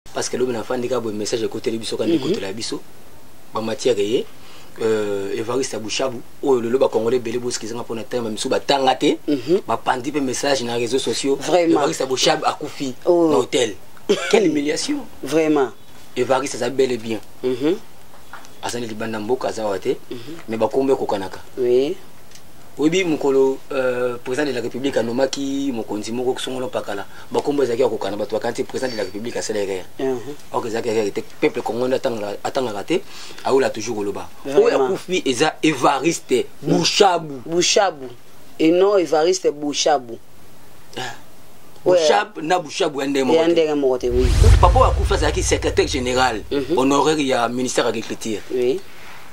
parce que l'homme n'a pas un message côté biso quand côté la biso ba matière et Evariste Abouchabou le loba congolais belé boski zanga pona terme même sous ba tangate ba pandi pe message na réseaux sociaux Evariste Abouchabou a koufi dans hôtel. Quelle humiliation vraiment. Evariste ça bel et bien azali libanda mboka azawate mais ba kombe ko kanaka oui oui mukolo président de la République anomaki mokonzi moko kusongolo pakala ba kombe zaki ko kana bato kanti président de la République a céléré ok zaki était peuple congolais atanga raté aoula toujours loba o ya kufi eza Evariste Bouchabou et non Evariste Bouchabou Bouchabou na Bouchabou ndenge mokote oui papa wa kufa zaki secrétaire général honoraire ya ministère de l'agriculture oui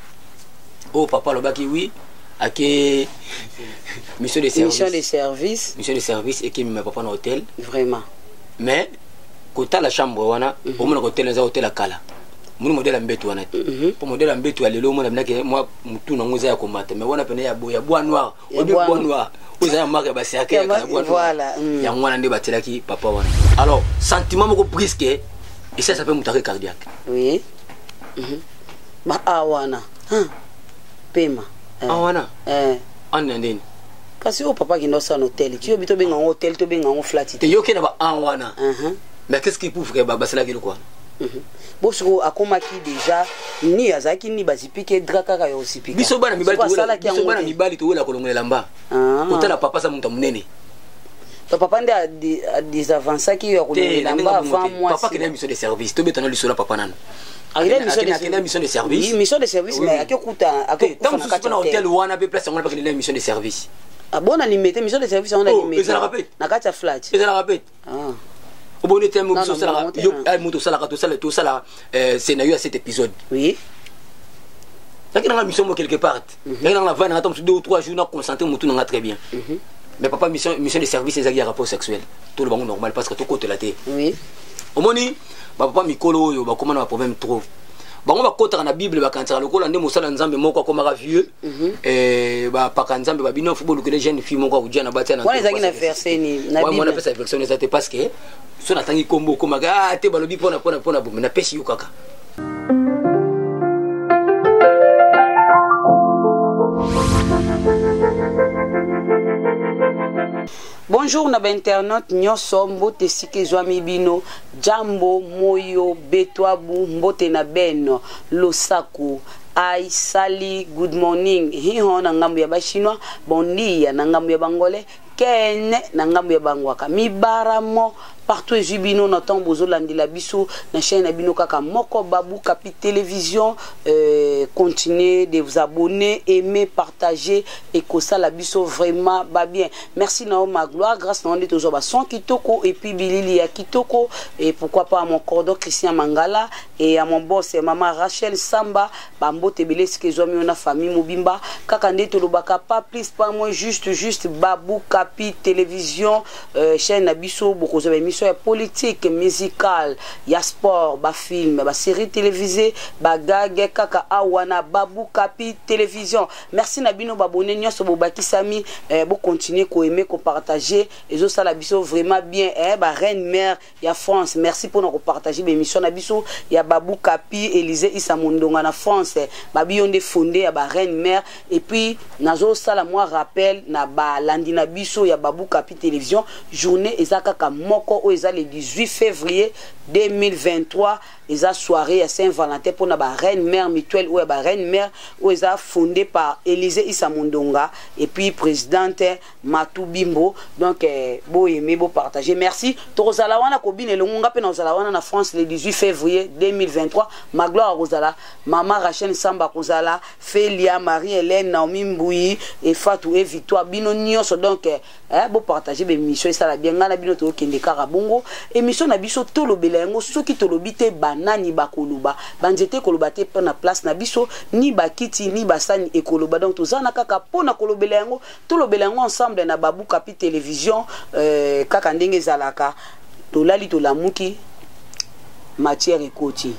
oh papa lobaki oui ake mission de service et qui me papa dans hôtel vraiment mais quand la chambre wana au moins hôtel les hôtel à kala mon modèle ambeto wana pour modèle ambeto à lelo mona que moi mutu na ngoza ya komata mais wana pene ya bois noir au bois noir vous avez marqué ba c'est à voilà ya ngwana nde batelaki papa wana alors sentiment moko brisque et ça peut mutaré cardiaque oui ba awana pema awana ndeni kasi o papa qui ndosa hôtel tu obito benga hôtel to benga flat te yoke na ba awana mais qu'est-ce qui prouve que ba c'est là que quoi bosoko akomaki déjà ni azaki ni bazipike draka ka yo sipika biso bana mibali to wela kolongela mba kotala papa sa muntu munene to papa nde a des avances qui yo kolongela mba avant moi papa qui a mission de service to betana lisola papa nana il a mission de service mission de service mais akikuta tant que na hôtel wana be place ngona pas qu'il a mission de service ah bon limité mission de service on a limité na kata flat et ça répète au bon terme mission sala yo ay moto sala tout ça scénario à cet épisode oui lakini na mission quelque part lakini na vanne attend 2 ou 3 jours na concentré moto na très bien mais papa mission de service c'est un rapport sexuel tout le monde normal parce que tout côté la tête oui au moni papa mikolo yo ba komana ba problème trop bango ba kota na bible ba kantara lokola nde mosala nzambe moko akoma vieux ba paka nzambe ba bino football que les jeunes filles moko kujia na batia na wana ezaki na verset ni na bible wana pesa version ezate parce que so na tangi kombo koma ga te balobi pona bomi na pesi yo kaka. Bonjour na internaute nyoso mbote sike zwami bino jambo moyo betwabu mbote na beno losaku ai sali good morning hiho na ngambo ya bashinois bondia na ngambo ya bangolais kene na ngambo ya bangwaka mibaramo partout jubino na temps bozolandela biso na chaîne na bino kaka moko Babou Kapi télévision continuez de vous abonner aimer partager et que ça la biso vraiment ba bien merci na ma gloire grâce na onde toujours ba son kitoko et puis bilili ya kitoko et pourquoi pas à mon cordon Christian Mangala et à mon boss et maman Rachel Samba ba mbote beleske zo mi ona famille mobimba kaka ndeto lobaka pas plus pas moins juste Babou Kapi télévision chaîne na biso boko zo émission politique musicale ya sport ba film ba série télévisée ba gag kaka awana Babou Kapi télévision merci na bino babone nyonso bobaki sami bo continuer ko aimer ko partager et zo sala biso vraiment bien ba reine mère ya France merci pour nous partager l'émission na biso ya Babou Kapi Élysée Issa Mondonga na France ba bionde fondé ya ba reine mère et puis nazo sala moi rappel na ba landi na biso ya Babou Kapi télévision journée ezaka ka moko o le 18 février 2023 eza soirée à Saint-Valentin pour na ba reine mère mutuelle ou ba reine mère ou eza fondée par Élysée Issa Mondonga et puis présidente Matou Bimbo donc beau aimer beau partager merci tozala wana ko bine longa pe na ozala wana na France le 18 février 2023 ma gloire Rosala maman Rachel Samba Kozala Félia Marie-Hélène Naomi Mbouyi et Fatou et Victoire bino nyonso donc beau partager be mission ça la bien ngana bino to kende karabongo émission na biso to lobela yango soki to lobite banani bakoluba banzete koluba te na place na biso ni bakiti ni basani ekoloba donc tozana kaka pona kolobela yango to lobela yango ensemble na Babou Kapi télévision kaka ndenge zalaka to lali to lamuki matière ekoti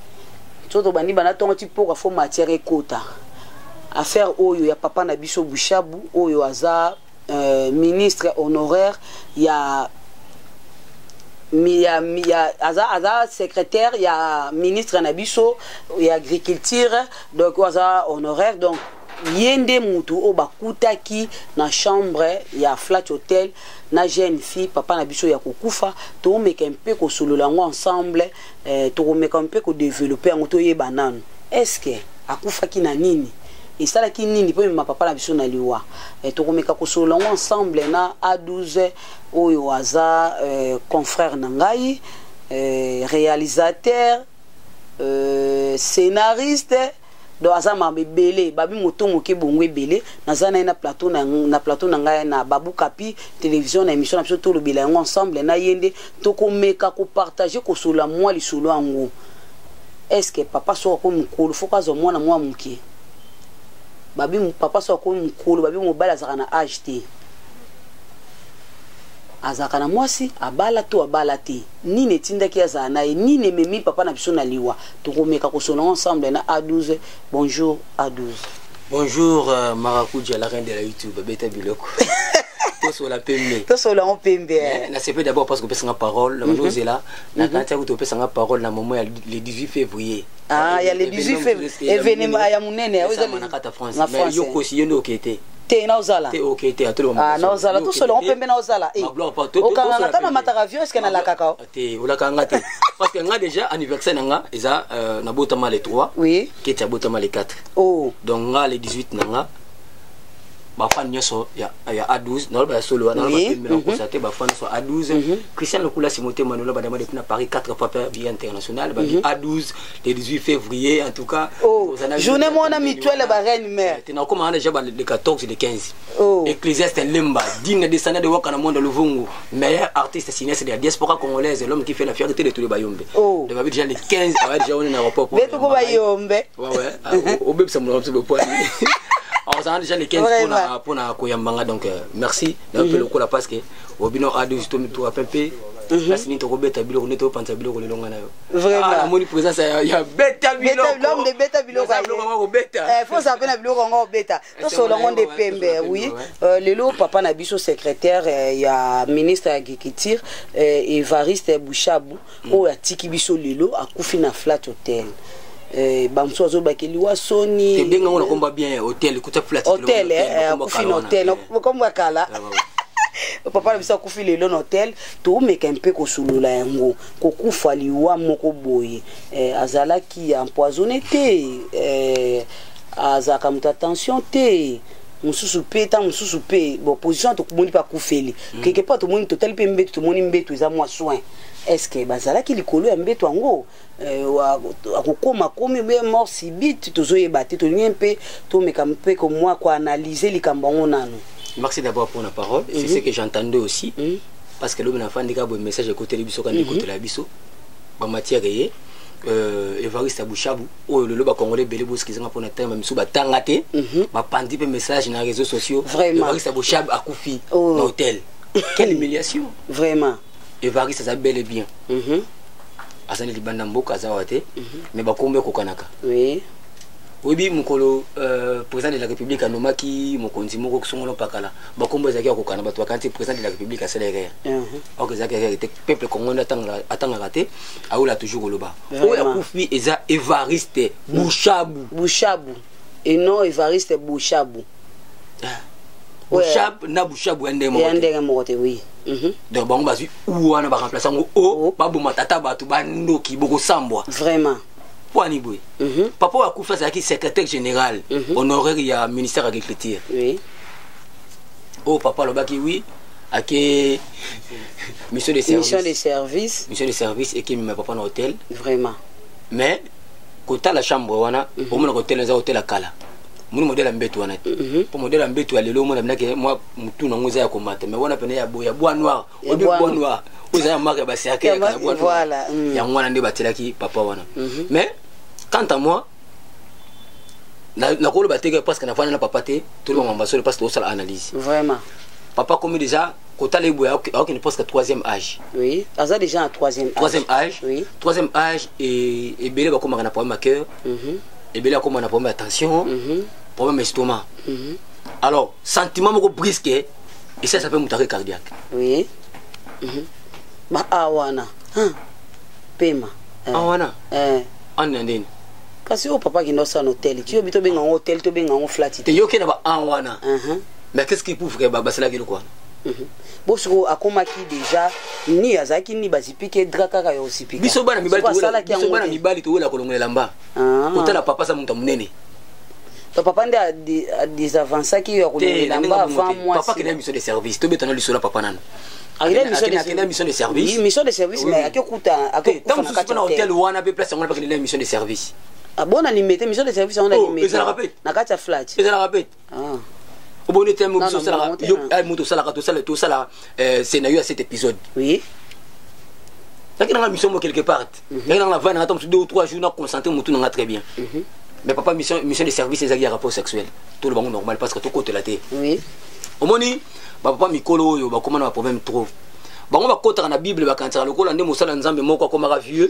to bandi bana tongo ti poko fo matière ekota affaire oyo ya papa na biso Bouchabou oyo aza ministre honoraire ya aza secrétaire, il y a ministre Nabiso, il y a agriculture, donc aza honoraire, donc yende mutu o bakutaki na chambre ya flat hotel na jeune fille papa Nabiso ya kokufa to meka mpe ko solola ngo ensemble to meka mpe ko développer ngo to yeba nanu est-ce que akufa ki na nini isala ki nini po ma papa Nabiso na liwa to meka ko solola ngo ensemble na A12 oyo aza confrère na ngai réalisateur scénariste do azama bebele babi moto moke bongwe bele nazana na plateau na ngai na Babu Kapi télévision na émission na biso to lobela yango ensemble na yende to ko meka ko partager ko sola moi li solo ango est-ce que papa so ko mukolo foka zo mwana moi muke babi papa so ko mukolo babi mobala zaka na âge azaka na mwasi abala to abala te ni ne tindaki aza na ni ne memi papa na biso na liwa to komeka ko sona ensemble na A12. Bonjour A12. Bonjour Maracuja, la reine de la YouTube beta biloko to so la pembe to so la on pembe na c'est d'abord parce que pesa nga parole la nous est là na quand tu pesa nga parole na moment le 18 février il y a le 18 février événement ya munene ça na kata France mais yo ko si yendo okete te na ozala te ok te atolo ah na ozala to solo on pembe na ozala okanga kana mataka vieux est-ce que na la kakao te olaka te parce que nga déjà anniversaire nga eza na botama le 3 oui qui est botama le 4 oh donc nga le 18 nga ba fan nyoso ya A12 na ba solo na ba pembe na constater ba fan so A12 Christian Lokula Simoté Manola ba dama depuis na Paris 4 fois via international ba A12 le 18 février en tout cas journée mona mutuelle ba reine mère te na comment déjà le 14 le 15 oh Ecclésiaste Lemba digne descendant de Wakana Monde Luvungu meilleur artiste cinéaste de la diaspora congolaise l'homme qui fait la fierté de tous les bayombe de ba déjà le 15 va déjà on est en aéroport mais to ko bayombe ouais au bébé ça me rend point alors ça a déjà les 15 pour na koyambanga donc merci d'un peu le coup la parce que au bino A12 to pempe la sini to beta bilo ko neto panza bilo ko le longa na yo vraiment moni présence ya beta bilo l'homme de beta bilo ko beta faut ça peine bilo ko ngo beta to so longo de pembe oui lelo papa na biso secrétaire ya ministre agriculture Evariste Bouchabou o atiki biso lelo akufi na flat hotel bamso azo bakeli wa soni benga ngona komba bien hotel kuta flat hotel kufi na hotel komba kala papa na bisa kufi lelo na hotel to meka mpe ko sulula yango ko kufa liwa moko boye azalaki empoisonné te azaka muta tension te mususu pe ta mususu pe bon position to kumoni pa kufeli quelque part to moni total pe mbetu to moni mbetu za moi soin est-ce que bazalaki likolo ya mbetu yango akokoma komi be mort subite tozoyeba te tolingi mpe tomeka mpe ko moi ko analyser likambo yango nano. Merci d'abord pour la parole c'est ce que j'entendais aussi parce que l'homme n'a pas ndika bo message côté biso quand côté la biso ba matière ye Evariste Bouchabou o le loba congolais belé boski zanga pona tema misu batanga te ba pandi pe message na réseaux sociaux Evariste Bouchabou akufi na hôtel quelle humiliation vraiment Evariste ça bel et bien azali libanda mboka azawate mais bakombe kokanaka oui oui mukolo président de la République anomaki mokonzi moko kusongolo pakala bakombe zaki kokana bato bakanti président de la République aceléré ok zaki était peuple congolais atanga raté aoula toujours koloba o akufi eza Evariste Bouchabou et non Evariste Bouchabou Bouchabou na Bouchabou ndenge mokote oui donc bango bazui ouana ba remplacer ngo o baboma tata bato bandoki boko sambwa vraiment Wani boy. Papa wa kufa zaki secrétaire général honoraire ya ministère agriculture. Oui. Oh papa lobaki oui ake mission de service. Mission de service et qui me papa na hôtel. Vraiment. Mais kota la chambre wana au moins hôtel za hôtel akala. Muni modèle mbetu wana. Pour modèle mbetu alelo mona mnake moi mutu na ngoza ya komata mais wana pene ya bois noir. Obi bois noir. Oza marque ba siaka ya bois noir. Voilà. Ya ngwana nde batelaki papa wana. Mais quant à moi, la rôle batega parce que na fana na papa te tout le monde ambassadeur parce que ça analyse. Vraiment. Papa comme déjà kota les boya ok ne presque 3e âge. Oui, ça déjà en 3e âge. 3e âge. Oui. 3e âge et belé ba comme na problème à cœur. Et belé comme na problème attention. Problème estomac. Alors, sentiment moko brisque et ça s'appelle moutare cardiaque. Oui. Ma awana. Pema. Awana. Anya ndeni. Kasi o papa qui n'a pas un hôtel. Tu habites bien en hôtel, tu bien en flat. Tu yoke na ba awana. Mais qu'est-ce qui prouve que baba c'est là qu'il quoi? Bosco a komaki déjà ni azaki ni bazipike draka ka yo sipika. Biso bana mibali to la kolongela lamba. Kotala papa sa muntu munene. Papa nde a des avancées qui yo kolongela lamba avant moi. Papa qui a mission de service, to betana lisola papa nana. Il a mission de service. Oui, mission de service mais akekuta tant que tu hôtel wana be place ngona pas qu'il a mission de service. Ah bon on a limité mission de service on a limité. Na kata flat. Et ça la rappelle. Au bon terme mission ça la moto ça la tout ça là scénario à cet épisode. Oui. Ça qui dans la mission quelque part. Mais dans la vanne attends 2 ou 3 jours on a concentré mon tout n'a très bien. Mais papa mission de service c'est un rapport sexuel. Tout le monde normal parce que tout côté la tête. Oui. Au moni papa mikolo yo ba comment on a problème trop. Bango ba kota na Bible ba kantara lokola nde mosala nzambe moko komaka vieux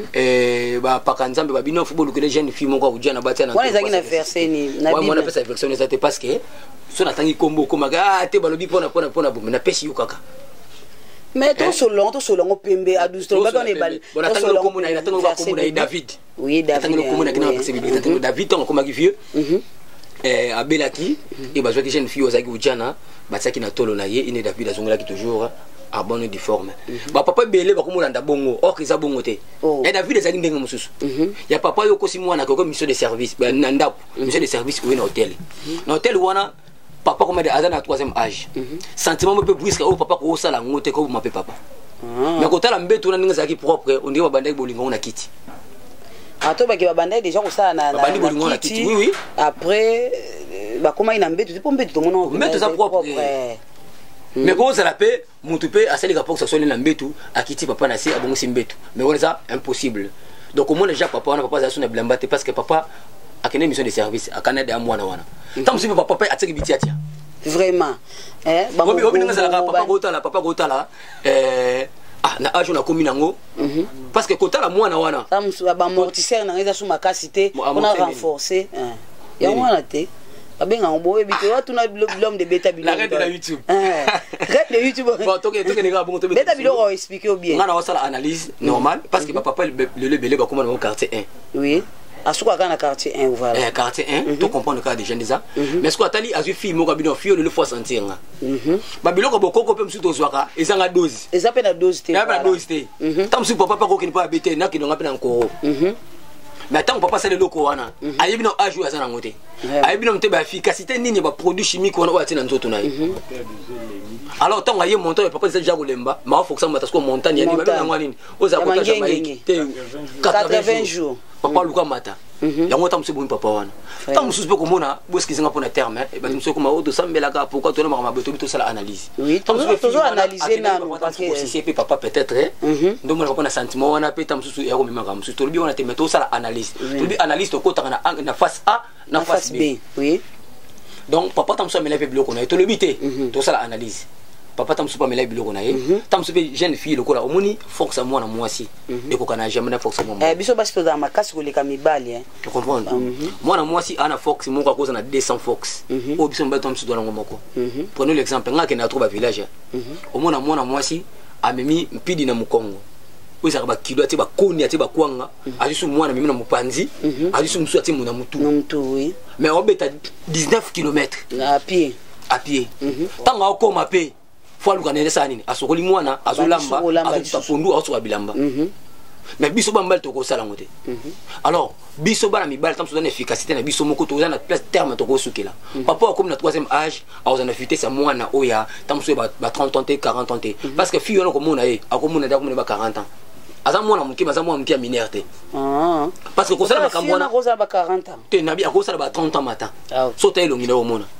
ba paka nzambe ba bino fubo lokele jeune fille moko udia na batia na. Wana ezaki na verset ni na Bible. Wana pesa verset ezate parce que so na tangi kombo komaka te balobi pona bo na pesi yo kaka. Mais tout selon pembe à 12 to ba on est bal. Bon attends le komona ina tango ba komona David. Oui David. Tango komona kina pesa Bible David tango komaka vieux. Abelaki et bazwa ki jeune fille ozaki udiana batia ki na tolo na ye ine David azongela ki toujours à bonne difforme. Ba papa belé ba komolanda bongo or kiza bongo te. Et David ezali ndenga mususu. Ya papa yo kosi mwana ko mission de service ba nanda mission de service ou na hôtel. Na hôtel wana papa comme azana 3e âge. Sentiment me peut brusque au papa ko sala ngote ko m'appelle papa. Mais ko tala mbeto na ninga zaki propre on dit ba bandai bolingo na kiti. Ato ba ki ba bandai déjà ko sala na kiti. Oui oui. Après ba koma ina mbeto pour mbeto to mona. Mbeto za propre. Mais comment ça l'appelle Moutoupe à celle qui soit na mbetu akiti papa na si abongo simbetu mais voilà ça impossible donc au moins déjà papa na papa za sona blambate parce que papa a une mission de service à Canada à mwana wana tant que papa a tseki bitiatia vraiment ba papa gota la na âge na komi nango parce que kota la mwana wana ba amortisseur na eza suma kasité on a renforcé ya mwana te abenga ngoboye bito watu na l'homme de beta bilo arrête de YouTube arrête de YouTube bon toke les gars bon beta bilo on expliquer bien on a ça analyse normale parce que papa le belé ba comment dans quartier 1 oui asuka kana quartier 1 voilà quartier 1 tu comprends le cas des jeunes déjà mais ce que atali azu fille mo kabino fille le fois sentir ba bilo ko bokoko pe msuto zwaka ezanga dose ezape na dose te na dose te tam su papa ko kini pa bete na kino ngape na nkoro mais tant que papa c'est le loco wana ayebi no aju azana ngote ayebi no mteba efficacité nini ba produit chimique wana wa tina nzoto na ye alors tant aye montant papa c'est déjà kolemba ma faut que ça mata ko montagne yani ba ngwa nini oza ko ta Jamaïque 80 jours papa luka mata yango tam se bon papa wana tant mususu pe komona boski zinga pona terme e ba mususu ko ma oto sambela ka pourquoi to na ma beto to sala analyse oui toujours analyser na parce que si c'est papa peut-être donc on a pas na sentiment wana pe tam mususu ya ko mimaka mususu to bi wana te meto sala analyse to bi analyse to ko ta na face A na face B oui donc papa tam so mela pe bloko na to le bité to sala analyse papa tam super mela biloko na ye tam super jeune fille lokola omoni force à moi na mwasi et ko kana jamais na force à moi biso basi to za makasi ko leka mibali tu comprends moi na mwasi ana force moko a cause na 200 force o biso mbato tam sudo na ngomoko prenons l'exemple ngake na trouba village omona mwana mwasi amemi mpidi na mukongo oza ba kilo ati ba koni ati ba kwanga ajisu mwana mimi na mupanzi ajisu musu ati muna mutu oui mais obeta 19 km à pied tanga okoma pe faut luka nene sa nini asokoli mwana azolamba azotapondu azosoka bilamba mais biso ba mbal to ko sala ngote alors biso ba na mibal tam so na efficacité na biso moko to za na place terme to ko sukela papa comme na 3e âge a za na vitesse mwana oya tam so ba 30 ans 40 ans parce que fille on ko mona e akomona da ko mona ba 40 ans aza mwana muke baza mwana muke minerte parce que ko sala ba kamwana ko sala ba 40 ans te nabi ko sala ba 30 ans matin so ta elongina o mona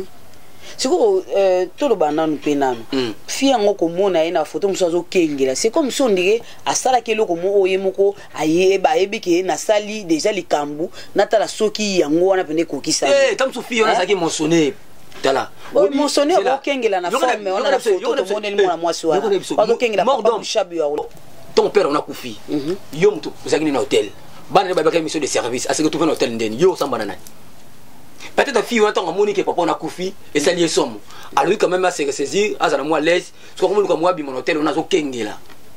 siko tolo bananu pe nanu fi yango komona ye na photo muso azokengela c'est comme si on dirait asala keloko mo oye moko ayeba ayebike na sali déjà likambu natala soki yango wana pene kokisa tam so fi yona saki monsonné tala monsonné okengela na forme on a la photo to monel mona mwasi wana azokengela papa shabu ya ton père on a kufi yo mtu uzakini na hotel bana ne babaka mission de service aseke tu na hotel ndeni yo sambana na peut-être fille on moni que papa on a kufi et ça lié somme alors quand même à se saisir à moi l'aise parce que comme moi bi mon hôtel on a zo kengela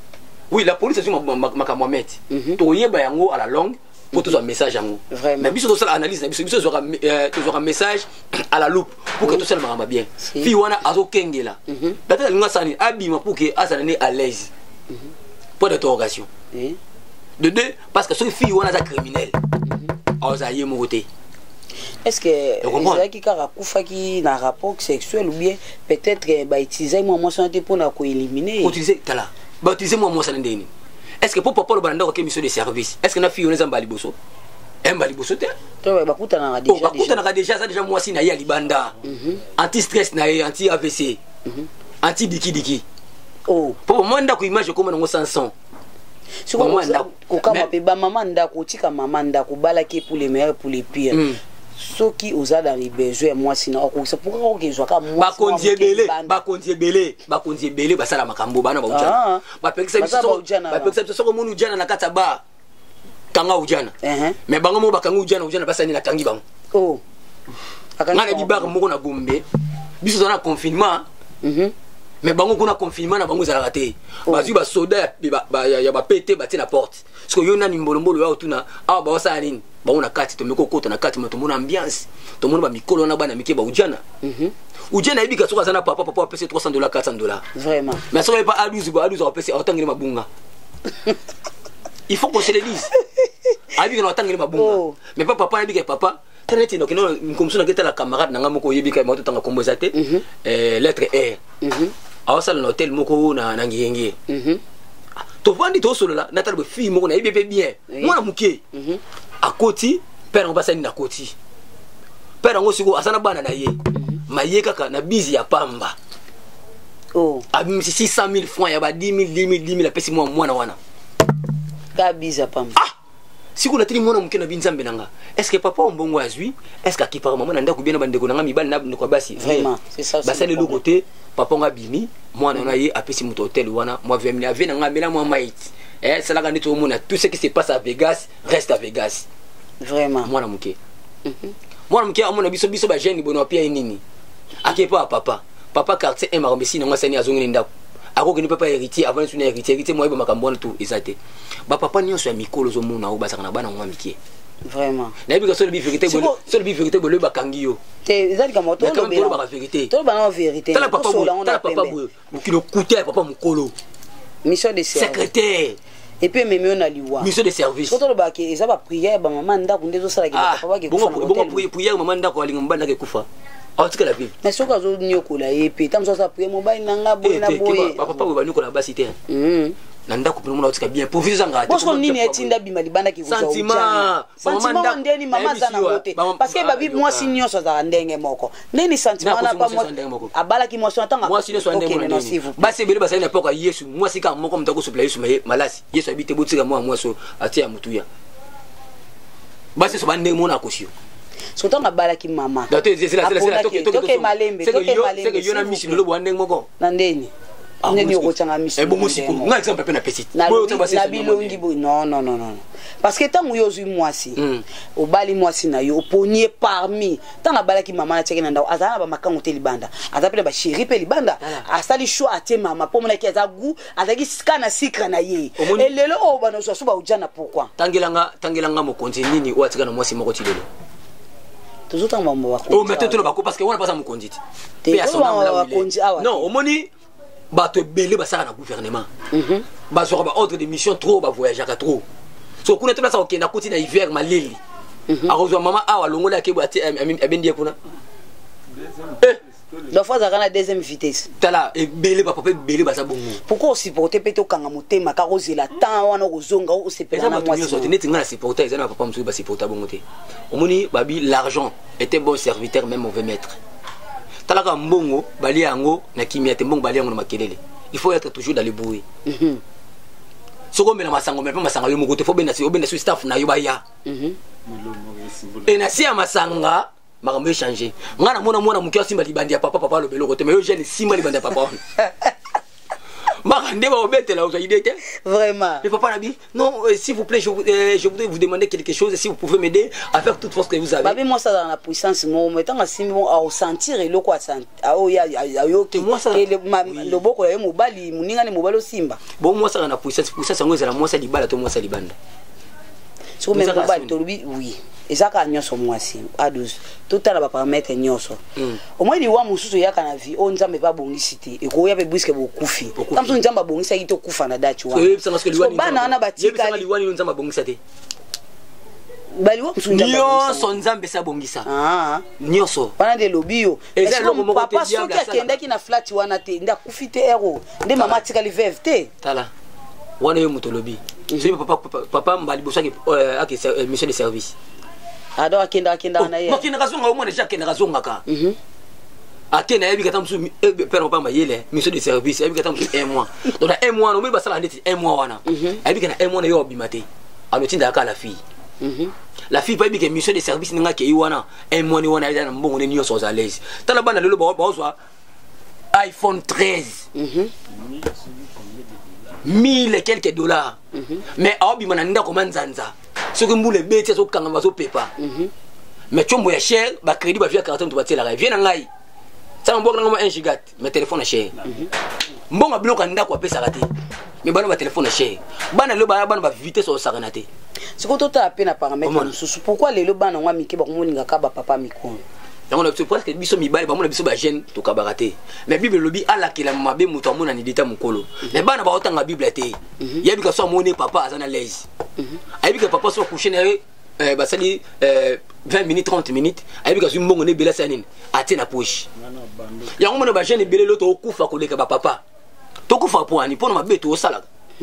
Oui, la police c'est Mohamed. Toyeba yango à la longue pour tout un message yango. Mais biso to sala analyse, biso zo un message à la loupe pour que tout ça marche bien. Fi wana azo kengela. Peut-être nga sani abima pour que azalane à l'aise. Point d'interrogation. De deux, parce que ce fille wana za criminel. Ozaye moté. Est-ce que c'est qui a qui na rapport sexuel ou bien peut-être bah utiliser moi santé pour na ko éliminer. Utiliser tala. Bah utiliser moi santé. Est-ce que pour papa le banda ko mission de service? Est-ce que na fille on za mbali boso? Mbali boso te? To ba kutana déjà. Ba kutana déjà ça déjà moi si na ya libanda. Anti stress na anti AVC. Anti diki. Oh, pour moi nda ko image comme ngo Samson. Si on kama pe ba maman nda ko tika maman nda ko balaki pour les meilleurs pour les pires. Ceux qui osent dans les besoins moi sinon c'est pourquoi que joie comme moi ba konzie belé ba sala makambo bana ba ujana ba pekisa biso ko munu ujana na kata ba kanga ujana mais bango mo ba kanga ujana ba sani na kangi bango oh ngana di ba mo na Gombe biso na confinement mais bango kuna confinement na bango za raté bazu ba soda ya ba pété ba tina porte parce que yo na nimbolombolo ya otuna awa ba wasa nini bango na kati to meko kota na kati to mona ambiance to mona ba mikolo na bana mike ba ujana ujana ibika soka sana papa pese $300 $400 vraiment mais ça pas à 12 on pese autant mabunga il faut qu'on se le dise abi kana autant mabunga mais papa ibika papa teneti donc non comme ça na la camarade na ngamoko yebika moto tanga kombozate lettre R awasala na hotel moko na ngiyenge to vandi to solo la natal be fille moko na yebebe bien mwana muke akoti père ngobasani na koti père ngo siko asana bana na ye maye kaka na bizi ya pamba oh abi 600,000 francs ya ba 10 000 apesi mwana wana ka bizi ya pamba siko na tini mwana muke na binzambe nanga est-ce que papa ombongo azui est-ce que akipara maman ndako bien na bandeko nanga mibali na ndeko basi vraiment c'est ça basale le côté papa nga bimi mwana na ye apesi muto hotel wana moi 20 000 ave nanga mela moi maït c'est là quand tout le monde tout ce qui se passe à Vegas reste à Vegas vraiment mwana muke amona biso ba jeune bono pia nini akepa papa quartier un maromesi na ngasani azongini ndako ako ni papa héritier avant de héritier moi ba makambo tout ezate ba papa nyonso ya mikolo zo mona o basaka na bana ngwa mikie vraiment na bi ka so le vérité bolo ba kangio te ezali ka moto lo ba vérité to ba na vérité tala papa bu kilo coûter papa mukolo mission de service secrétaire et puis même on a liwa mission de service ko to ba ke eza ba prière ba maman ndako ndezo sala ke papa ba ke kufa bon prière maman ndako alinga mbanda ke kufa atika la vie mais soka zo nyokola epe tam so sa prière mobile nanga boy na boy papa ba nyokola basi te na ndako pino mona utika bien pour vivre ngati parce que nini etinda bima libanda ki kuza sentiment ndeni mama zana wote parce que ba bi moi si nyonso za ndenge moko nini sentiment na pa mo abala ki motion tanga moi si nyonso ndenge moko basi bele basa na poka Yesu moi si ka moko mtako supla Yesu malasi Yesu abite botika moi so atia mutuya basi so bande mona kosio surtout na balaki mama toke malembe c'est que yona mission lo bwande moko na ndeni ndeni ko changa mission bon musique nga exemple pe na petite na bilongi bo non parce que tant yo zui mwasi o bali mwasi na yo ponier parmi tant na balaki mama na cheke na ndaw azana ba makango te libanda azapela ba chéri pe libanda asali choix atie mama po mona ki azagu azaki skana sikra na ye et lelo o bana so ba ujana pourquoi tangelanga mokonzi nini o atika na mwasi moko tilelo toujours tant maman ba oh mais tout bako parce que on pas ça mokonzi pe à son âme non au moni bato belé basaka na gouvernement bazora ba ordre de mission trop ba voyager trop so kuna tona sa okenda koti na hiver maleli arozwa mama awa longola ke bati abendie kuna la fois à la deuxième vitesse tala et belé ba papa belé basa bongo pourquoi supporter peto kanga motema ka rozela temps wana kozonga o sepela na moi so teneti ngana supporter ezana papa msu ba supporter bongo te omoni babi l'argent était bon serviteur même mauvais maître talaka mbongo bali yango na kimia te mbongo bali yango na makelele il faut être toujours dans le bruit soko mena masango mais pas masango yo mokote faut bena si staff na yo baya et na si ya masanga makambo changer ngana mona mukia simba libandi ya papa lo belo kote mais yo jeune simba libandi ya papa Vraiment. Mais papa a dit, non, s'il vous plaît, je voudrais vous demander quelque chose, si vous pouvez m'aider à faire toute force que vous avez. Babi, moi, ça dans la puissance, moi, mettant à sentir et le quoi, moi, ça. Le boko, mobali, moninga, mobalo simba. Bon, moi, ça dans la puissance, pour ça, c'est moi, ça libala, tout moi, ça libanda. Si vous mettez mobali, oui. Et ça, quand nous sommes moi, à 12, tout à l'heure, paramètre, nous sommes. Au moins, il y a un moussou, il y a un vie, on ne s'en met pas bon cité. Et qu'on y a des bouches qui vont couper. Comme si on ne s'en pas bon, ça y est, au coup, fan à date. Oui, c'est parce que le banana bâti. Nyonso nzambe sa bongisa. Nyonso. Bana de lobio. Est-ce que papa soki akendaki na flat wana te nda kufite ero. Nde mama tikali veve te. Tala. Wana yo moto lobi. C'est papa mbali bosaki mission de service. Ado akenda na ye. Makina kazonga omwana déjà akenda kazonga ka. Akenda yebi kata musu père papa mayele mission de service yebi kata musu 1 mois. Donc na 1 mois no meba sala ndeti 1 mois wana. Yebi kana 1 mois na yo bimate. Anotinda aka la fille. La fille pas bien mission de service n'inga ke iwana 1 mois ni wana ida mbongo ni nyonso à l'aise. Tala bana lelo ba ozwa iPhone 13. 1000 et quelques dollars. Mais aobi mananda ko manzanza. Ce que mbule beti so kanga mazo pepa. Mais chombo ya cher ba crédit ba via carte to batela la vient ngai. Ça mbongo ngoma 1 giga mais téléphone cher. Mbongo bloka ndako pesa kati. Mais bana ba téléphone cher. Bana le bana ba vitesse au saranate. C'est quand tu as peine à paramètre. Pourquoi les lobans ont mis qui vont mourir à papa micro? Donc on a presque biso mi bali ba mona biso ba jeune to kabarate. Mais Bible lobi ala ke la mabe muto mona ni deta mukolo. Mais bana ba otanga Bible te. Yebi ka so mone papa azana l'aise. Ayebi ka papa so coucher na ba sali 20 minutes 30 minutes. Ayebi ka so mbongo ne bela sanine. Ate na poche. Ya ngomona ba jeune bele loto okufa koleka ba papa. To kufa po ani pona mabe to sala.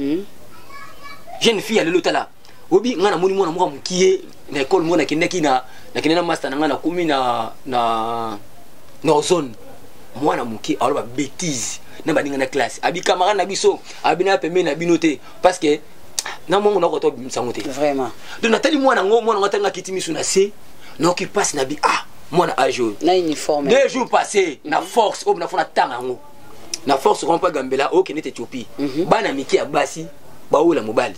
Jeune fille ale lotala. Obi ngana moni mwana mwa mukie na école mona kindaki na master na ngana kumi na zone mwana mukie alo ba bêtise na baninga na classe abi camarade na biso abi na pembe na binote parce que na mongo na ko to bimsangote vraiment donc natali mwana ngotanga kitimisu na C no ki passe na bi mwana ajo na uniforme 2 jours passés na force ob na fona tanga ngo na force rompa gambela o kenete Ethiopie bana miki ya basi ba ola mobali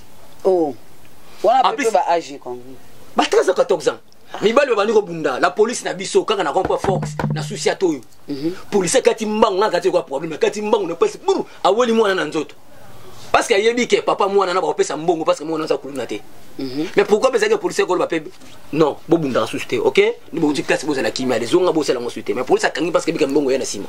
on a pu pas agir comme ba 13 à 14 ans mibali ba baniko bunda la police na biso kaka na rompa force na souci atoyo police kati mbango na kati kwa problème kati mbango na pesa buru awoli mwana na nzoto parce que yebi ke papa mwana na ba pesa mbongo parce que mwana za kuluna te mais pourquoi pesa que police ko ba pe non bo bunda souci OK ni bo classe bo za la kimia les onga bo sala ngo souci mais police akangi parce que bika mbongo yana sima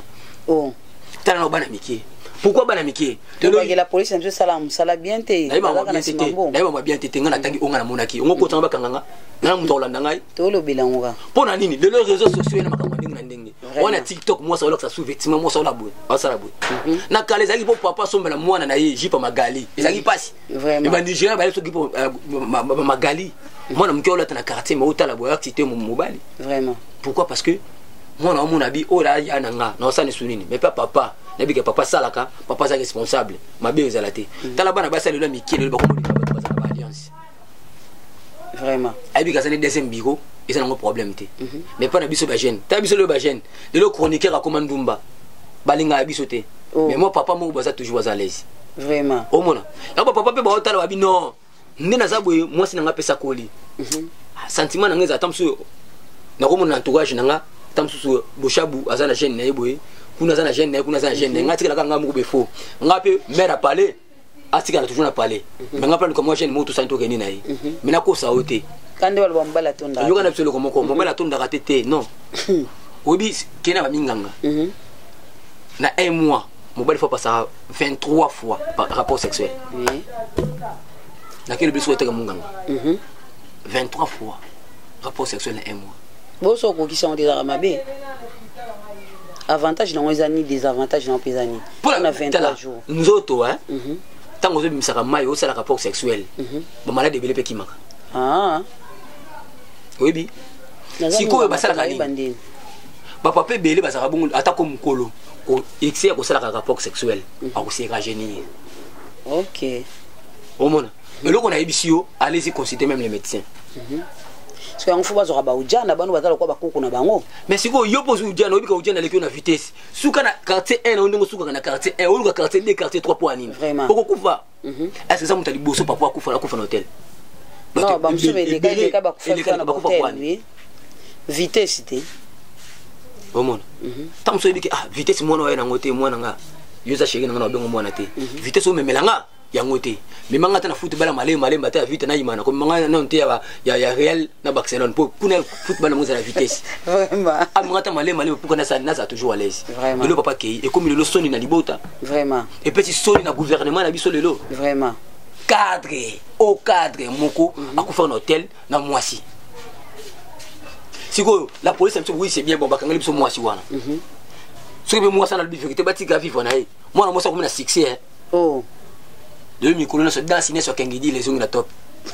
tana no bana miki. Pourquoi bana miki? La police n'a pas bien té. D'ailleurs bien té ngana tangi onga na monaki. Ongo ko tamba kanganga. Na muto olanda ngai. To lo bilangoka. Pona nini? De les réseaux sociaux na makambo ndinga ndenge. On a TikTok moi ça ça sous-vêtement moi ça la boue. Asala boue. Na kale zaki po papa sombela mwana na ye jipa magali. Ezaki pasi. Vraiment. Ba Nigeria ba so kipo magali. Mwana mki olata na quartier mais otala boya activité mobali. Vraiment. Pourquoi? Parce que mwana wa munabi ola ya nanga. Na osane sunini. Mais pas papa. Nabi que papa salaka, papa est responsable. Ma bien ezalate. Talabana ba sala le miki le ba komo ba alliance. Vraiment. Abi ka sane deuxième bureau, et ça n'a pas problème té. Mais pas na biso ba jeune. Ta biso le ba jeune. De le chroniqueur a commandumba. Balinga biso té. Mais moi papa mo ba ça toujours à l'aise. Vraiment. O mona. Na papa pe ba otala ba bi non. Ndena za boye moi sinanga pesa koli. Sentiment nanga za tamsu. Na komo na entourage nanga tamsu boshabu azana jeune na yeboye. Kuna zana jeune ngati kala kanga muko befo ngape mère a parlé atika toujours na parler mais ngapa comme moi jeune moto santo keni na yi mais na ko sa ote kande wala bambala tonda yo kana pselo comme ko bambala tonda katete non obi kena ba minganga na 1 mois mobile faut passer 23 fois par rapport sexuel na quel biso etaka munganga 23 fois rapport sexuel en 1 mois boso ko kisanga déjà mabe avantage dans les années, désavantages dans les années. On a 23 jours. Nous autres, hein, tant que nous sommes maillot, c'est le rapport sexuel. Bon, malade de bébé qui manque. Ah. Oui, oui. Si quoi, bah ça la gagne. Bah papa bébé, bah ça va bon, attaque comme colo. Au excès, au ça le rapport sexuel. Au c'est rajeunir. Ok. Au monde. Mais là qu'on a ébissio, allez-y consulter même les médecins. parce que on faut pas ba ujana banu batala kwa bakoko na bango mais siko yo pose ujana obika ujana lekio na vitesse suka na quartier 1 on ndingo suka na quartier 1 on quartier 2 quartier 3 pour anine poko kufa est-ce que ça mutali boso papa kufa na hôtel non ba msube de ka ba kufa na hôtel oui vitesse té omona tam so biki vitesse mwana wa na ngote mwana nga yoza shege nga na bengo mwana te vitesse o memelanga yango te mais manga ta na football malé bata vite na imana comme manga non te ya Real na Barcelone pour kuna football mo za la vitesse vraiment manga ta malé pour na ça toujours à l'aise le papa kei et comme le soni na libota vraiment et petit soni na gouvernement na biso lelo vraiment cadre au cadre moko akufa un hôtel na Mwasi siko la police un petit oui c'est bien bon bakanga biso Mwasi wana so be Mwasi na la vérité batika vivre na ye moi na comme na succès oh de micro se danser sur Kengidi les ongles top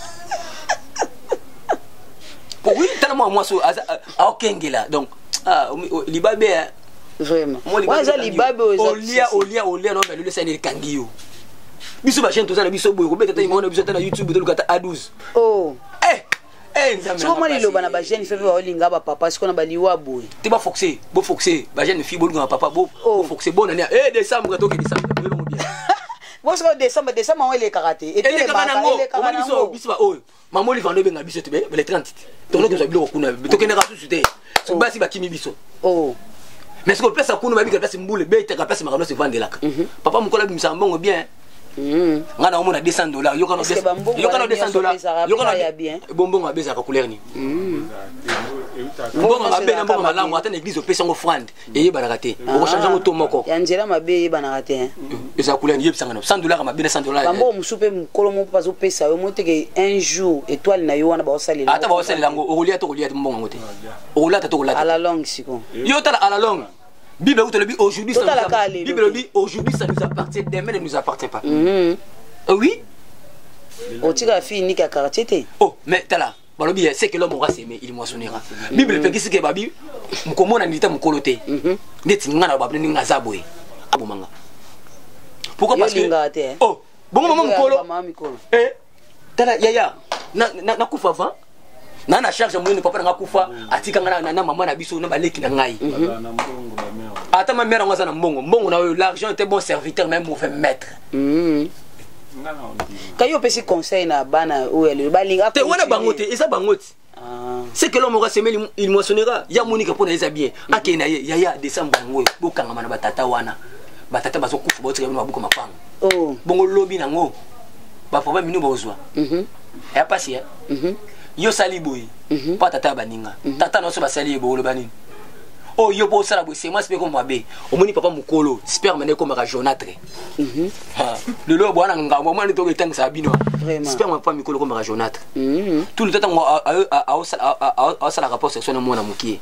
pour oui tellement moi so à Kengela donc libabe vraiment moi ça libabe olia non mais le c'est Kangio biso ba chaîne tout ça na biso boy ko beta tay mo na biso ta na YouTube de lukata A12 oh so moi liloba na ba jeune fait ba olinga ba papa siko na ba liwa boy te ba foxer ba jeune fille bolunga papa bo foxer bon année décembre to ke décembre mo bien Parce que décembre on est karaté et les maman biso ba oyo maman li vando benga biso te le 30 to no ke so bilo kuna to ke na ka susute so basi ba kimi biso oh mais ce que pesa kuna ba bi ka pesa mbule be te ka pesa makano se vendre la papa mukola bi msambongo bien ngana omona $200 yo kana $200 yo kana bien bonbongo abeza ka couleur ni bonbongo abena bongo malamu ata na église opesa ngo offrande eye banaka te o changer ngo to moko ya nzela mabe banaka te eza couleur ni yebisanga $100 mabena $100 bambo musupe mukolo mo pas opesa yo moteke un jour étoile na yo wana ba osalela ata ba osalela ngo olia to kolia mbongo ngote olata to kolata à la longue siko yo tala à la longue Bible aujourd'hui ça nous appartient, demain ne nous appartient pas. Oui. Otika fini ka quartier. Oh, mais tala. Balobi c'est que l'homme aura s'aimer, il moissonnera. Bible fait que babi mukomona ndita mukolote. Ndeti ngana babi ninga zaboy. Abomanga. Pourquoi parce que oh, bon maman mukolo. Tala yaya na kufa avant. Na charge moi ne papa nga kufa atika ngana na maman na biso na baleki na ngai. Ata ma mère ngasa na mbongo na l'argent était bon serviteur même mauvais maître. Kayo pesi conseil na bana ou elle balinga te wana bangote esa bangote. C'est que l'homme aura semé il moissonnera ya monika pona eza bien akena ya décembre ngoyo bokanga mana batata wana batata bazo kufa botika na babuka mapanga. Oh bongo lobi nango ba problème minu bozwa. Ya pasi yo sali boy pa tata baninga tata no so basali bo lo banini oh yo bo sala bo c'est moi c'est comme mabe omoni papa mukolo sperme ne comme rajonatre le lo bwana ngamba mwana to ketanga sabino sperme pa mukolo comme rajonatre tout le temps a sala rapport sexuel mwana mukie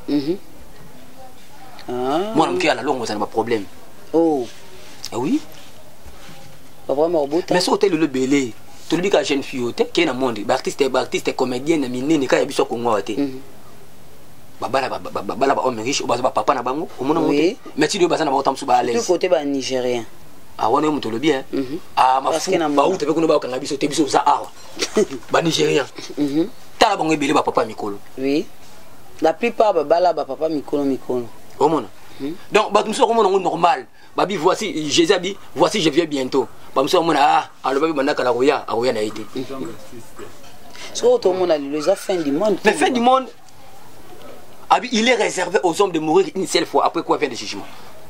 mwana mukie ala longo ça n'a pas problème oh oui pas vraiment robot mais so hôtel le belé tout le monde jeune fille qui est dans le monde artiste comédien na minene ka ya biso ko ngwa te babala ba homme riche obaza ba papa na bango omona moto mais tu dois baza na ba tamsu ba à l'aise du côté ba nigérien wana yo mutolo bien mafu ba uta pe kuno ba kanga biso te biso za awa ba nigérien tala bango ebele ba papa mikolo oui la plupart ba papa mikolo omona donc ba tumso komona ngo normal babi voici Jésus voici je viens bientôt ba mso mona aloba bandaka la roya na été so to mona les fin du monde mais fin du monde il est réservé aux hommes de mourir une seule fois après quoi vient le jugement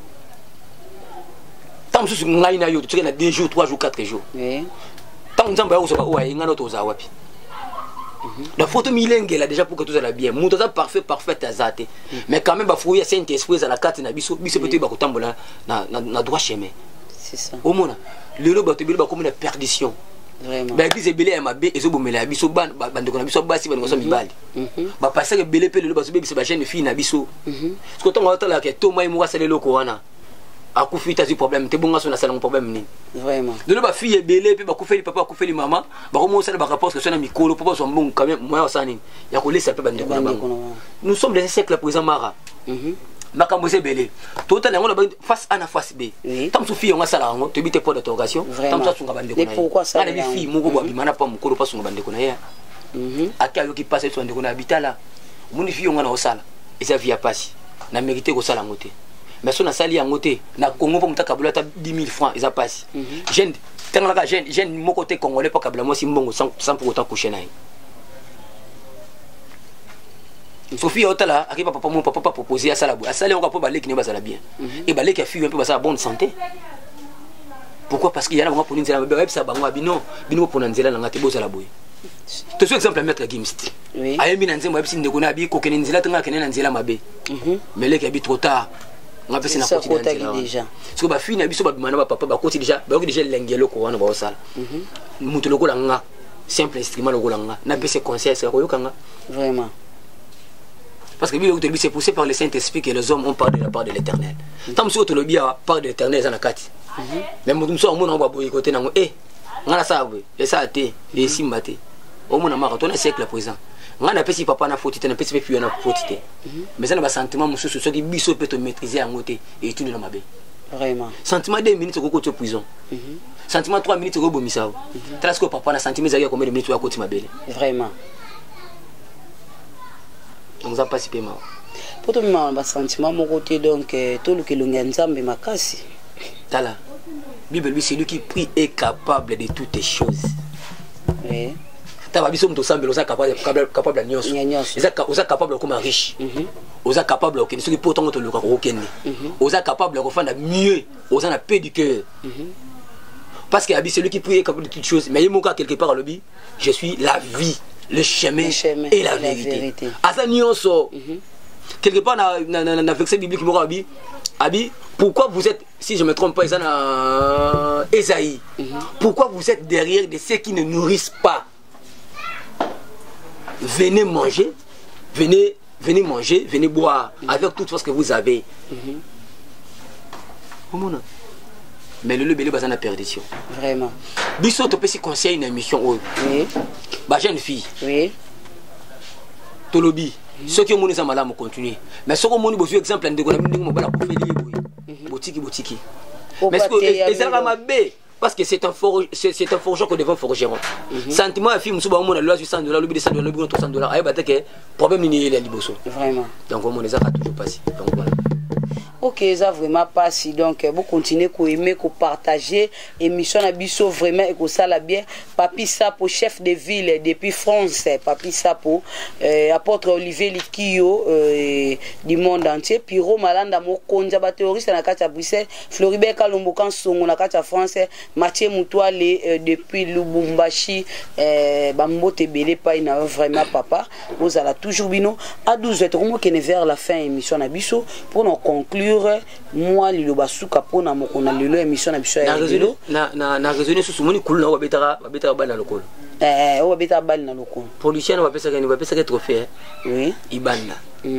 tant que ngai na yo tu na 2 jours 3 jours 4 jours tant que nzamba yo ba ngana to za wapi la photo milenge là déjà pour que tout ça bien muto ça parfait azate mais quand même ba fouiller saint esprit za la carte na biso peut-être ba kotambola na droit chemin c'est ça au mona le lo ba to ba comme une perdition vraiment ba église belé ma be ezo bomela biso bande ko na biso basi bande ko so mibali ba passer que belé pe le ba so be ba jeune fille na biso ce que ton ngata la ke to mai mo sale loko wana akufita zi problème te bonga so na sala problème ni vraiment de le ba fille belé pe ba kufeli papa kufeli maman ba ko mo sala ba rapport que so na mikolo papa so mbongo quand même moi osani ya ko laisser pe bande ko na bango nous sommes dans un siècle présent mara makambo se belé tout à l'heure face A na face B tam so fille on sala ngo te bité pour d'interrogation tam so sunga bande ko na et pourquoi ça na fille moko ba bimana pa mukolo pa sunga bande ko na ya aka qui passe sur un habitat là mon fille on a au sala et ça via passe na mérité ko sala ngoté mais son sali en ngoté na Congo pour mutaka bulata 10 000 francs et ça passe jeune tanga jeune mon côté congolais pas kabla moi si mbongo sans pour autant coucher naï Sophie Otala aki papa mon papa proposer à sala à sala on va pas balé qui ne va bien et balé qui a fille un peu ba bonne santé. Pourquoi? Parce qu'il y a vraiment pour une zéla bébé ça bango bino pour une zéla ngate boza la boy. Tu sais exemple mettre Gimst. Oui. Aye mina nzembo ebisi ndekona bi ko kene nzela tanga kene nzela mabe. Mais les qui habitent trop tard. On a fait na côté déjà. Parce que ba fille na biso ba bimana ba papa ba côté déjà ba ko déjà lengelo ko wana ba sala. Mutu lokola nga simple instrument lokola nga na bese conseil ça ko yokanga. Vraiment. Parce que Bible c'est poussé par le Saint-Esprit que les hommes ont parlé de la part de l'Éternel. Tant que tu le bien part de l'Éternel dans la carte. Mais mon soir on va boycotter nango ngana ça et ça té et simbaté. Au mon marathon siècle présent. Ngana pesi papa na faute na pesi puis na faute. Mais ça na sentiment monsieur ce qui biso peut te maîtriser en côté et tu dans ma baie. Vraiment. Sentiment 2 minutes au côté prison. Sentiment 3 minutes au bomisa. Tras que papa na sentiment ça combien de minutes au côté ma belle. Vraiment. On a pas si paiement. Pour tout le monde, un sentiment mon côté donc tout le que l'onganzambe makasi. Tala. Bible lui c'est lui qui prie est capable de toutes les choses. Oui. Taba biso mto sambe oza capable de nyonso. Oza capable comme riche. Oza capable de ce qui pourtant to luka ko kenne. Oza capable de faire mieux, oza na paix du cœur. Parce que c'est lui qui prie est capable de toutes choses, mais il manque quelque part le bi, je suis la vie. Le chemin et la vérité. À ça, quelque part, dans le verset biblique, Abi, pourquoi vous êtes, si je ne me trompe pas, Esaïe, pourquoi vous êtes derrière de ceux qui ne nourrissent pas? Venez manger, venez manger, venez boire avec toute ce que vous avez. Mais le bébé a perdition. Vraiment. Bissot, tu peux si conseiller une émission. Oui. Bah, jeune fille. Oui. Tolobi. Ceux qui ont monné ça malade continuer. Mais ceux qui ont monné besoin exemple de botiki. Mais ce que ça va m'abbé parce que c'est un forgeron que devant forgeron. Sentiment à film souvent on a loi $800, le billet $100, le billet $300. Aïe bah que problème ni il est liboso. Vraiment. Donc on les a toujours passé. Donc voilà. Ok, ça vraiment pas si donc vous continuez à aimer, à partager émission à biso vraiment et que ça la bien. Papi Sapo chef de ville depuis France, Papi Sapo apôtre Olivier Likio du monde entier, Piro Malanda Mokonja ba terroriste na kati ya Bruxelles, Floribert Kalombo kan songo na kati ya France, Mathieu Moutouale depuis Lubumbashi, Bambote Belé pa ina vraiment papa, vous allez toujours bino à 12h comment qu'on est vers la fin émission na biso pour nous conclure. Moi le basuka pona mokona lelo émission na biso ya lelo na raisonner sur moni cool na wabetara bal na lokolo wabetara bal na lokolo politicien na wapesa que trophée oui ibanda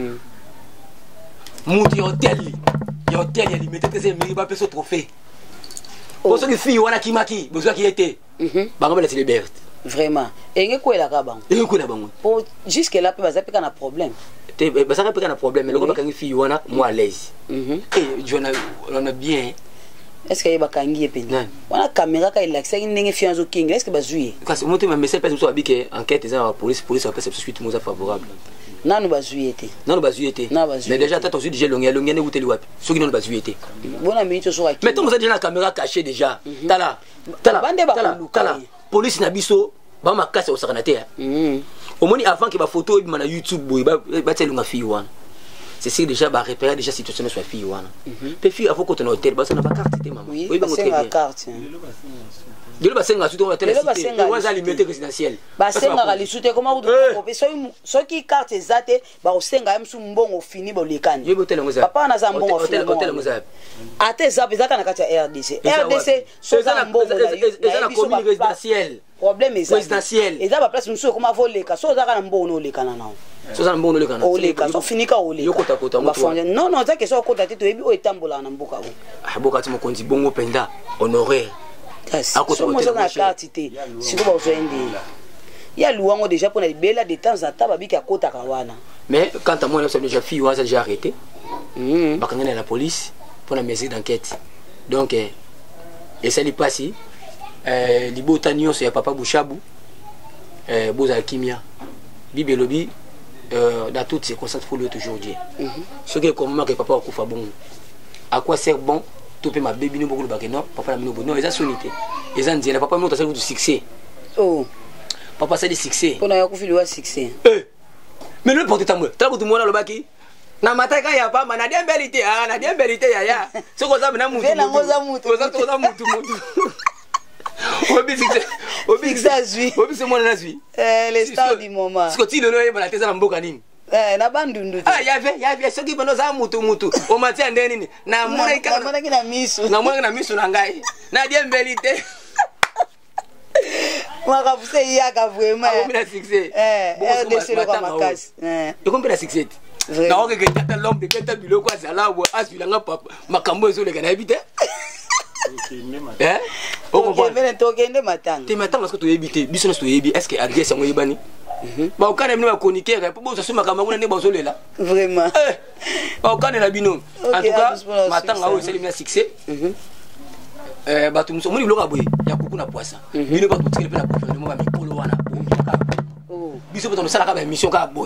muti hotel ya limité que c'est miri ba pesa trophée pour ceux qui fille wana kimaki besoin qui était bango la célébrer vraiment enge kwela ka bango pour jusque là peut baza peka na problème ça n'a pas de problème, mais le gars qui est fille, moi à l'aise. Et on a bien. Est-ce qu'il y a des caméras? On a caméra qui est là, c'est une fiance king. Est-ce que vous jouez? Parce que moi, je me sais pas si vous avez dit qu'enquête est en police a fait cette suite favorable. Non, nous avons joué. Non, nous avons joué. Mais déjà, tu as aussi déjà l'onglet, où tu es là. Ceux qui n'ont pas joué. Bon, ami, tu seras. Mais tant que vous avez déjà la caméra cachée déjà. Tala. Police n'a biso. Ba ma casse au saranaté. Au moins avant que ma photo et ma YouTube ba telle nga fille wana. C'est déjà ba repérer déjà situation soit fille wana. Pe fille avant qu'on hôtel ba ça na ba carte té maman. Oui, ba senga carte. Dilo ba senga surtout hôtel. Wa za limité résidentiel. Ba senga ga lisute comment vous so qui carte zate ba o senga msu mbongo fini bo lekani. Yo hôtel ngoza. Papa na za mbongo hôtel ngoza. Ate za bezaka na kati ya RDC. RDC so za mbongo na commune résidentielle. Problème est présidentiel. Et ça va place monsieur comment voler ka so za kana mbono le kana nao. So za mbono le kana. O le kana so finika o le. Yokota kota moto. Non za ke so kota te to ebi o etambola na mboka o. Ah boka ti mo konzi bongo penda honoraire. So mo za na carte te. Siko ba ozoende. Ya luango déjà pour na bela de temps en temps babiki akota ka wana. Mais quand à moi c'est déjà fille wa ça déjà arrêté. Bakangana la police pour la mesure d'enquête. Donc et ça lui passe libota nyonso ya papa Bouchabou boza kimia Bible lobby dans toutes circonstances faut lui toujours dire ce qui est comme que papa akufa bon à quoi sert bon tout peut ma bébé nous beaucoup le bac non papa la mino bon non ils ont sonité ils ont dit papa nous t'as du succès oh papa c'est du succès pour na akufi le succès mais le porte tambo t'as tout monde le bac na mataka ya pa na dia belité na dia belité ya ce que ça na mutu na ngoza mutu obi c'est moi na zui les stars du moment ce que tu le loyer bala teza na mboka nini na bandundu ah ya ve ce qui bano za mutu o matia ndeni nini na mona na miso na ngai na dia belité Moi, vous savez, il y a vraiment. Un succès. Décès le Ramakasi. Tu comprends le succès? Non, que tu as l'homme de Beta Bilo, quoi, c'est là où as vu la papa, ma cambo sur le canapé. Hein? Ok, mais tu as un matin. Tu m'attends parce que tu es habité. Business tu es habité. Est-ce que Adrien c'est moi Ibani? Bah, au Canada, nous coniquer. Pour ça, ma cambo n'est pas sur là. Vraiment. Bah, au Canada, binôme. En tout cas, matin, là où c'est le succès. Bato muso moni biloko boye ya kuku na poisson bino bato tikele pe na gouvernement ba mikolo wana biso bato sala ka ba mission ka boye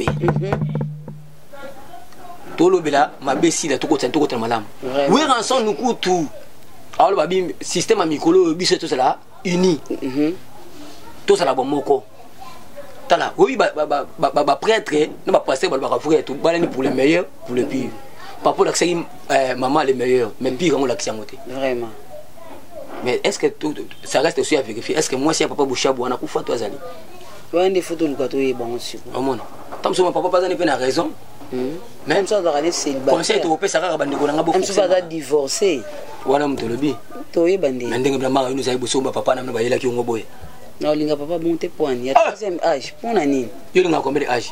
tolo bela mabesi la toko tenta malam we ranson nuku tout alors babi système a mikolo biso to sala uni to sala bon moko tala oui ba prêtre na ba pasteur ba frère tout balani pour le meilleur pour le pire papa l'accès maman le meilleur mais pire on l'accès ngoté vraiment. Mais est-ce que ça reste aussi à vérifier? Est-ce que moi, si un papa Bouchabou, on a coup fait toi, Zali? Oui, des photos, nous avons bon aussi. Au monde. Tant que mon papa pas a raison. Même ça, on a célibataire. Conseil européen, ça va même si on va divorcer. Voilà, mon tolobi. Toi, bandé. Mais nous avons nous avons besoin de papa, nous avons là qui ont boy. Non, il n'a pas monté point. Il y a troisième âge. Pour l'année. Il y a combien d'âge?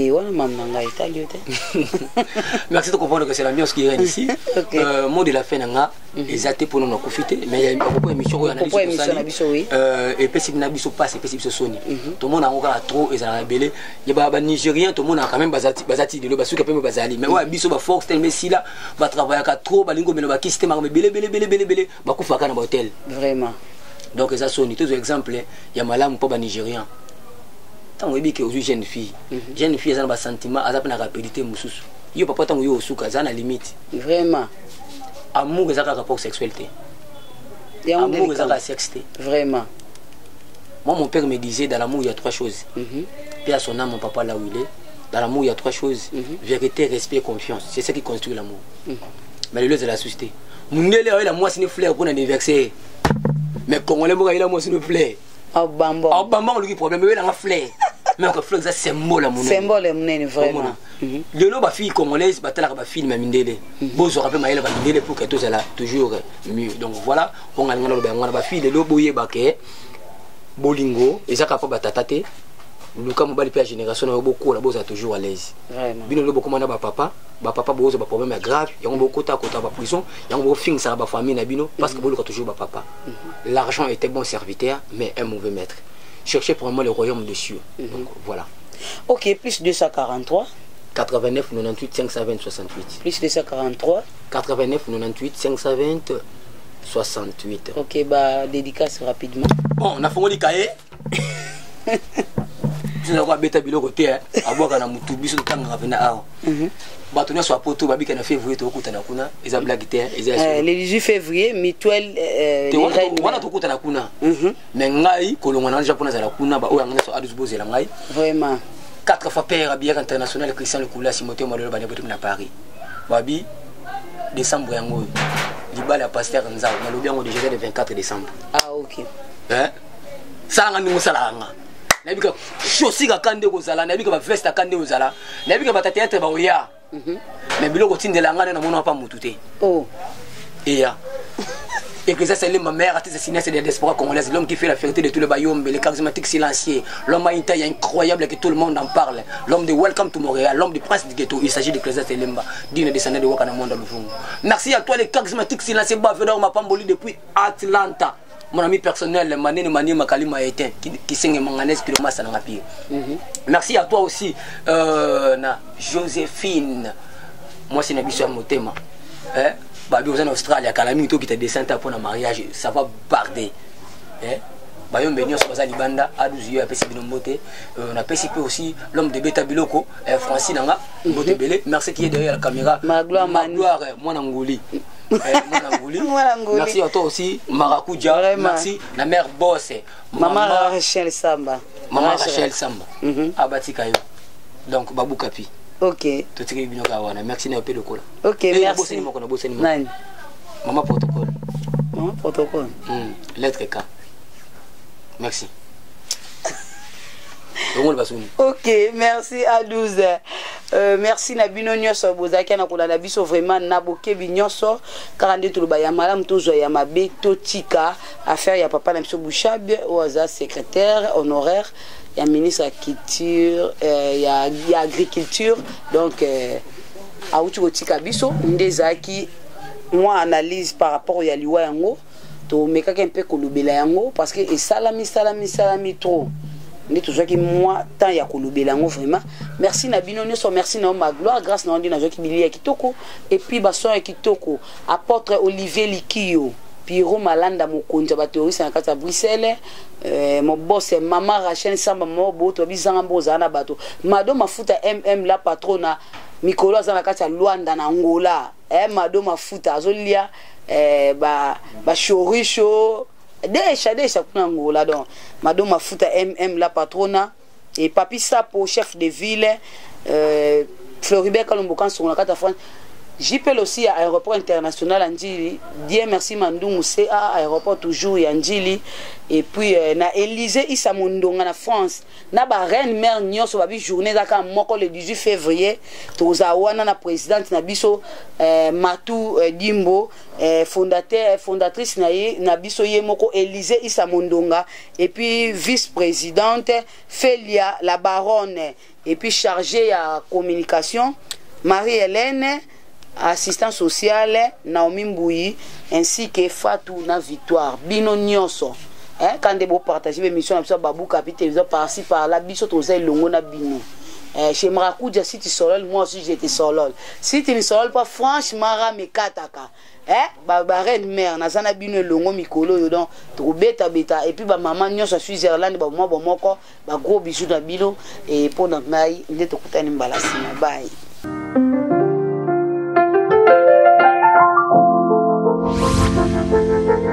Merci de comprendre que c'est l'ambiance qui est ici. Mot de la fin, les athées pour nous profiter. Mais il y a une émission et puis si nous passe, et puis si Sony. Tout le monde a encore trop et ça a rebellé. Il y a des Nigériens, tout le monde a quand même basati de l'obassu qui a pu me basaler. Mais ouais, biso ba force tel messi là, va travailler à trop, balingo mais le baki c'était marre belé, ba kufaka na hôtel. Vraiment. Donc ça Sony, tous exemples, il y a malam pas ba Nigérien. Tant que aux jeunes filles, elles ont un sentiment, elles ont une rapidité. Yo papa tant que yo suka, ça na limite. Vraiment. Amour et ça rapport sexualité. Amour et ça sexualité. Vraiment. Moi mon père me disait dans l'amour il y a trois choses. Puis à son âme mon papa là où il est, dans l'amour il y a trois choses. Vérité, respect, confiance. C'est ça qui construit l'amour. Mais le lieu c'est la société. Mundele a eu la moi c'est une fleur pour un anniversaire. Mais Congolais il a la moi c'est une fleur. Ah bambon. Ah bambon lui problème mais il a un fleur. Mais que fleur ça symbole mon symbole mon vraiment. Le lot ba fille congolaise ba tala ba film mindele. Bozo rappelle maïla ba mindele pour que tout ça là toujours mieux. Donc voilà, on a ngana ba ngana ba fille le lot boye ba ke bolingo et ça capable tatate. Le cas mobile pe génération na beaucoup la boza toujours à l'aise. Vraiment. Bino lo beaucoup mana ba papa bozo ba problème grave, y a beaucoup ta kota ba prison, y a beaucoup fin ça ba famille na bino parce que bolo toujours ba papa. L'argent était bon serviteur mais un mauvais maître. Cherchez pour moi le royaume des cieux. Donc voilà. Ok, plus 243. 89 98 520 68. Plus 243. 89 98 520 68. Ok, bah dédicace rapidement. Bon, on a fait un cahier. Je n'ai pas bêta bilo côté à boire quand on a tout biso quand on a venu à. Bah tu n'as soit poto babi quand on a fait février tu as na kuna ils ont blagué le 18 février mutuel voilà tu as na kuna mais ngai kolonga na japonais za la kuna ba oya ngana so adus boze la ngai vraiment 4 fois père bière international Christian le Koula Simothée Malolo ba nebetu na Paris babi décembre yango libala pasteur nzao na lobi yango déjà le 24 décembre ah OK hein ça ngani musala nga nabika chaussure kande kozala nabika ba veste kande kozala nabika ba théâtre ba oya mais biloko tindela ngana na mona pa mutu te oh et ya et que ça c'est ma mère artiste cinéaste de la diaspora congolaise, l'homme qui fait la fierté de tout le Bayombe, le charismatique silencieux, l'homme à une taille incroyable que tout le monde en parle, l'homme de Welcome to Montréal, l'homme du prince du ghetto. Il s'agit de Clésia Telemba, d'une descendante de Wakana Monde Lufung. Merci à toi le charismatique silencieux Bavedor Mapamboli depuis Atlanta. Mon ami personnel, Mané Makali Maétain, qui signe Manganès Piloma Sanangapir. Merci à toi aussi, Joséphine. Moi, c'est Nabisha Motema. Babi en Australie, Kalami, qui te descend pour un mariage, ça va barder. bayombe nyonso baza libanda aduzu yo apesi bino mbote on apesi pe aussi l'homme de Beta Biloko Francine nga mbote belé merci qui est derrière la caméra Magloire moi Ngoli merci à toi aussi Marakuja merci la mère boss maman Rachel Samba abatika yo donc Babou Kapi. Ok. Merci na pe lokola. Ok, merci. Nani? Maman protocole. Maman protocole. Lettre K. Merci. Ok, merci à 12. Merci Nabino Nyoso Bozaki na kula biso vraiment naboke binyoso 42 tuluba ya malam tozo ya mabe totika affaire ya papa na biso Bouchabe oza secrétaire honoraire ya ministre de la culture ya agriculture donc auti kotika biso ndezaki moi analyse par rapport ya liwa yango to mekaka un peu kolobela yango parce que et salami trop ndi tozaki moi tant ya kolobela yango vraiment merci na bino nyonso merci na Magloire grâce na ndi na joki bilia kitoko et puis baso ya kitoko apôtre Olivier Likio Piro Malanda mokonja ba terroriste na kata Bruxelles mon boss maman Rachel Samba mo boto bizanga mboza na bato mado mafuta la patrona mikolo za na kata Luanda na Angola mado mafuta azolia ba chorisho desha kuna Angola donc mado mafuta la patrona et Papi Sapo chef de ville Floribert Kalombokan sur la carte France. J'appelle aussi à l'aéroport international Andjili. Dieu merci Mandou Moussé à aéroport toujours Andjili. Et puis na Élysée Issa Mondonga na France. Na ba reine mère nyonso ba bi journée daka moko le 18 février. Toza wana na présidente na biso Matou Dimbo fondatrice na biso ye moko Élysée Issa Mondonga et puis vice-présidente Félia la baronne et puis chargée à communication Marie-Hélène assistante sociale Naomi Mbouyi ainsi que Fatou na Victoire bino nyonso quand de beau partager l'émission na Babou Kapi télévision par-ci par-là biso toza longo na bino chez Marakuja si tu solol moi aussi j'étais solol si tu ne solol pas franchement ramekataka ba reine mère nazana bino longo mikolo yo donc to beta et puis ba maman nyonso Switzerland ba moi moko ba gros bisous na bino et pour notre ngai ndeto kutani mbalasina bye. Thank you.